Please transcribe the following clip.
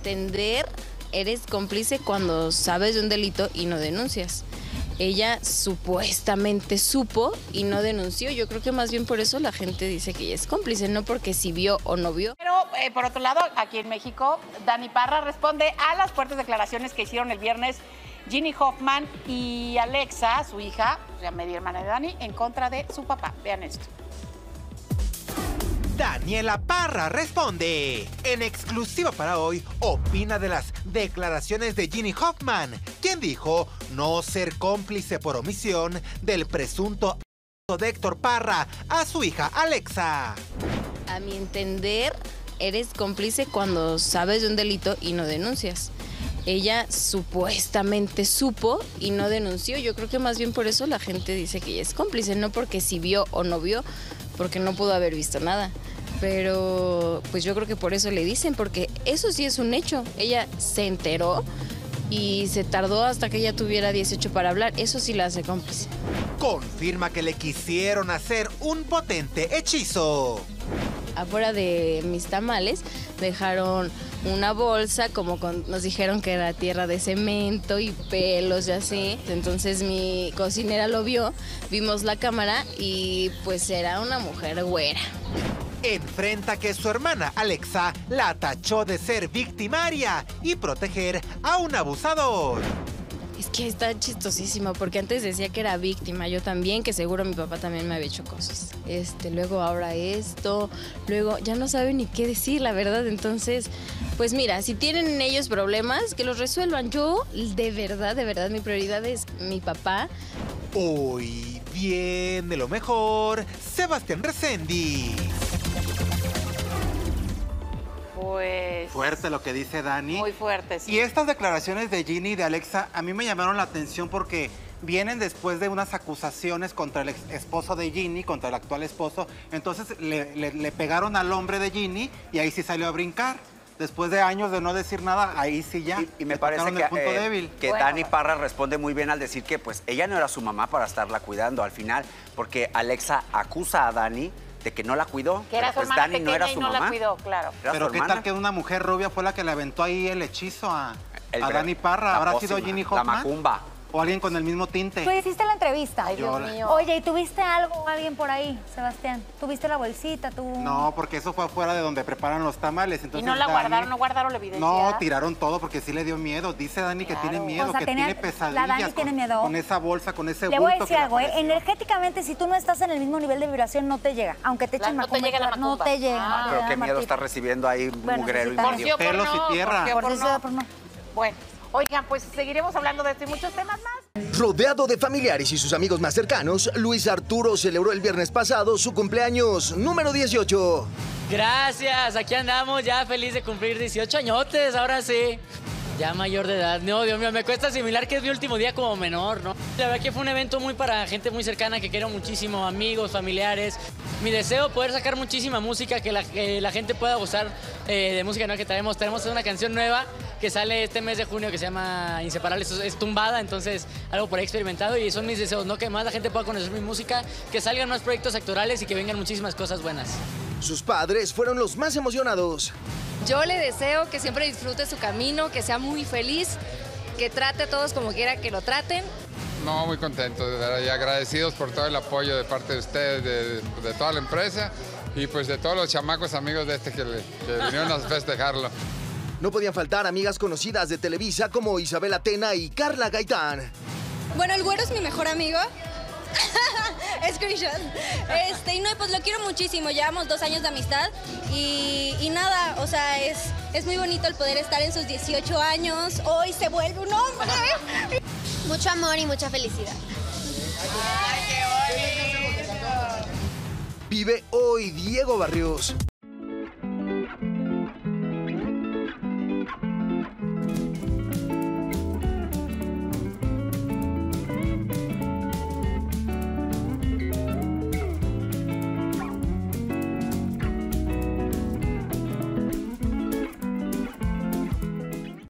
entender, eres cómplice cuando sabes de un delito y no denuncias. Ella supuestamente supo y no denunció. Yo creo que más bien por eso la gente dice que ella es cómplice, no porque si vio o no vio. Pero, por otro lado, aquí en México, Dani Parra responde a las fuertes declaraciones que hicieron el viernes Ginny Hoffman y Alexa, su hija, la media hermana de Dani, en contra de su papá. Vean esto. Daniela Parra responde. En exclusiva para hoy, opina de las declaraciones de Ginny Hoffman, quien dijo no ser cómplice por omisión del presunto de Héctor Parra a su hija Alexa. A mi entender, eres cómplice cuando sabes de un delito y no denuncias. Ella supuestamente supo y no denunció. Yo creo que más bien por eso la gente dice que ella es cómplice, no porque si vio o no vio, porque no pudo haber visto nada. Pero pues yo creo que por eso le dicen, porque eso sí es un hecho. Ella se enteró y se tardó hasta que ella tuviera 18 para hablar. Eso sí la hace cómplice. Confirma que le quisieron hacer un potente hechizo. Afuera de mis tamales dejaron una bolsa, nos dijeron que era tierra de cemento y pelos y así. Entonces mi cocinera lo vio, vimos la cámara y pues era una mujer güera. Enfrenta que su hermana Alexa la tachó de ser victimaria y proteger a un abusador. Es que está chistosísimo, porque antes decía que era víctima, yo también, que seguro mi papá también me había hecho cosas. Luego ahora esto, luego ya no sabe ni qué decir, la verdad. Entonces, pues mira, si tienen ellos problemas, que los resuelvan. Yo, de verdad, mi prioridad es mi papá. Hoy viene lo mejor, Sebastián Reséndiz. Pues... Fuerte lo que dice Dani. Muy fuerte, sí. Y estas declaraciones de Ginny y de Alexa a mí me llamaron la atención porque vienen después de unas acusaciones contra el esposo de Ginny, contra el actual esposo. Entonces le pegaron al hombre de Ginny y ahí sí salió a brincar. Después de años de no decir nada, ahí sí ya. Y me parece el punto débil. que Bueno. Dani Parra responde muy bien al decir que pues ella no era su mamá para estarla cuidando al final, porque Alexa acusa a Dani de que no la cuidó. Que era su Pues hermana Dani pequeña no era y su no mamá. la cuidó, claro. Era Pero su qué hermana. tal que una mujer rubia fue la que le aventó ahí el hechizo a El Dani Parra. la ¿Habrá pócima, sido Ginny la Hoffman? macumba. O alguien con el mismo tinte. Tú hiciste la entrevista. Ay, Dios Yo- mío. Oye, ¿y tuviste algo o alguien por ahí, Sebastián? ¿Tuviste la bolsita? No, porque eso fue afuera de donde preparan los tamales. ¿Y Entonces, no la Dani- guardaron, no guardaron la evidencia? No, tiraron todo porque sí le dio miedo. Dice Dani que tiene miedo, O sea, que tenía- tiene pesadillas. la Dani tiene miedo. Con esa bolsa, con ese Le bulto voy a que decir le algo, apareció. energéticamente, si tú no estás en el mismo nivel de vibración, no te llega. Aunque te echen No te macumba, llega la no macumba. te llega. Ah. Pero qué miedo Martita. está recibiendo ahí Bueno, mugrero y necesita- medio. Por sí o por Pelos y no, tierra. por qué Por por eso, no. por no. Bueno, oigan, pues seguiremos hablando de esto y muchos temas más. Rodeado de familiares y sus amigos más cercanos, Luis Arturo celebró el viernes pasado su cumpleaños número 18. Gracias, aquí andamos ya feliz de cumplir 18 añotes, ahora sí. Ya mayor de edad. No, Dios mío, me cuesta asimilar que es mi último día como menor, ¿no? La verdad que fue un evento muy para gente muy cercana que quiero muchísimo, amigos, familiares. Mi deseo poder sacar muchísima música, que la gente pueda gozar de música nueva que traemos. Tenemos una canción nueva que sale este mes de junio que se llama Inseparables, es tumbada, entonces algo por ahí experimentado y son mis deseos, ¿no? Que más la gente pueda conocer mi música, que salgan más proyectos actorales y que vengan muchísimas cosas buenas. Sus padres fueron los más emocionados. Yo le deseo que siempre disfrute su camino, que sea muy feliz, que trate a todos como quiera que lo traten. No, muy contento, de verdad, y agradecidos por todo el apoyo de parte de ustedes, de toda la empresa y pues de todos los chamacos amigos de que vinieron a festejarlo. No podían faltar amigas conocidas de Televisa como Isabel Atena y Carla Gaitán. Bueno, el güero es mi mejor amigo. Screenshot. Y no, pues lo quiero muchísimo, llevamos 2 años de amistad y nada, o sea, es muy bonito el poder estar en sus 18 años. Hoy se vuelve un hombre. Mucho amor y mucha felicidad. Vive hoy Diego Barrios.